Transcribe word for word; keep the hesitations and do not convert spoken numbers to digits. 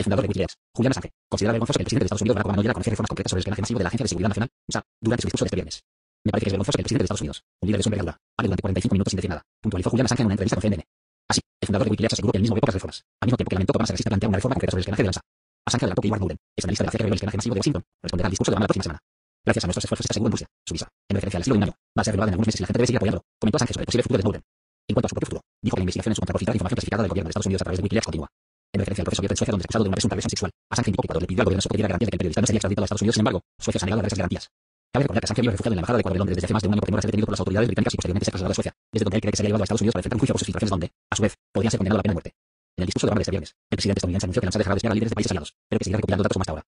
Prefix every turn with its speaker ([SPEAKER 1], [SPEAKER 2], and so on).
[SPEAKER 1] fundador de Wikileaks, Julian Assange, considera vergonzoso que el presidente de Estados Unidos, Barack Obama, no llegara a conocer reformas concretas sobre el espionaje masivo de la Agencia de Seguridad Nacional, U S A, durante su discurso de este viernes. Me parece que es vergonzoso que el presidente de Estados Unidos, un líder de su envergadura, hable durante cuarenta y cinco minutos sin decir nada, puntualizó Julian Assange en una entrevista con C N N. Así, el fundador de Wikileaks aseguró que él mismo ve pocas reformas, al mismo tiempo que lamentó que Obama se resista a plantear una reforma concreta sobre el espionaje de la U S A. Assange adelantó que Edward Snowden, ex analista de la C I A que reveló el espionaje masivo de Washington, responderá al discurso de Obama la próxima semana. Gracias a nuestros esfuerzos está seguro en Rusia, su visa, en referencia al estilo de un año, va a ser renovada en algunos meses y la gente debe seguir apoyándolo, comentó Assange sobre el posible futuro de Snowden. En cuanto a su propio futuro, dijo que la investigación en su contra por filtrar información clasificada del gobierno de Estados Unidos a través de Wikileaks continúa. En referencia al proceso abierto en Suecia donde es acusado de una presunta agresión sexual, Assange indicó que Ecuador le pidió al gobierno sueco que diera garantías de que el periodista no sería extraditado a Estados Unidos. Sin embargo, Suecia se ha negado a dar esas garantías. Cabe recordar que Assange vive refugiado en la embajada de Ecuador de Londres desde hace más de un año por temor a ser detenido por las autoridades británicas y posteriormente ser trasladado a Suecia, desde donde él cree que sería llevado a Estados Unidos para enfrentar un juicio por sus filtraciones donde, a su vez, podría ser condenado a la pena de muerte. En el discurso de Obama de este viernes, el presidente estadounidense anunció que la U S A dejará de espiar a líderes de países aliados, pero que seguirá recopilando datos como hasta ahora.